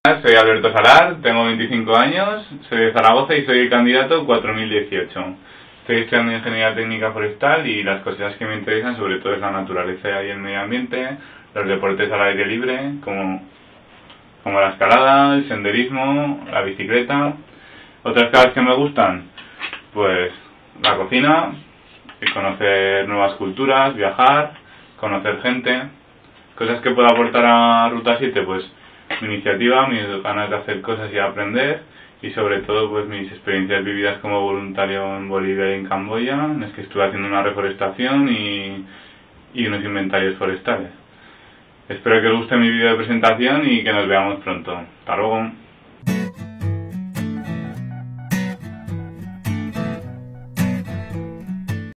Soy Alberto Salar, tengo 25 años, soy de Zaragoza y soy el candidato 4018. Estoy estudiando Ingeniería Técnica Forestal y las cosas que me interesan sobre todo es la naturaleza y el medio ambiente, los deportes al aire libre, como la escalada, el senderismo, la bicicleta. Otras cosas que me gustan, pues la cocina, conocer nuevas culturas, viajar, conocer gente. Cosas que puedo aportar a Ruta 7, pues mi iniciativa, mis ganas de hacer cosas y aprender, y sobre todo pues mis experiencias vividas como voluntario en Bolivia y en Camboya, en las que estuve haciendo una reforestación y unos inventarios forestales. Espero que os guste mi vídeo de presentación y que nos veamos pronto. Hasta luego.